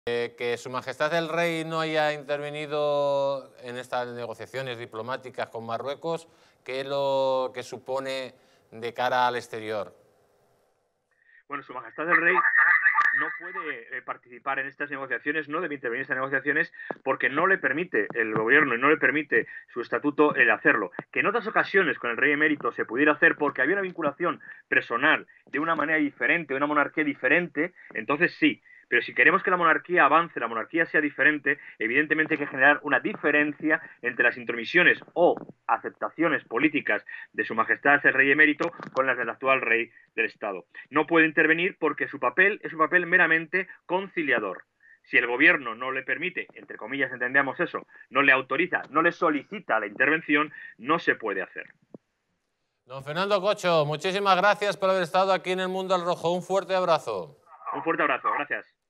Que Su Majestad el Rey no haya intervenido en estas negociaciones diplomáticas con Marruecos, ¿qué es lo que supone de cara al exterior? Bueno, Su Majestad el Rey no puede participar en estas negociaciones, no debe intervenir en estas negociaciones porque no le permite el gobierno y no le permite su estatuto el hacerlo. Que en otras ocasiones con el rey emérito se pudiera hacer porque había una vinculación personal de una manera diferente, de una monarquía diferente, entonces sí. Pero si queremos que la monarquía avance, la monarquía sea diferente, evidentemente hay que generar una diferencia entre las intromisiones o aceptaciones políticas de Su Majestad el Rey Emérito con las del actual rey del Estado. No puede intervenir porque su papel es un papel meramente conciliador. Si el gobierno no le permite, entre comillas entendemos eso, no le autoriza, no le solicita la intervención, no se puede hacer. Don Fernando Cocho, muchísimas gracias por haber estado aquí en El Mundo al Rojo. Un fuerte abrazo. Un fuerte abrazo, gracias.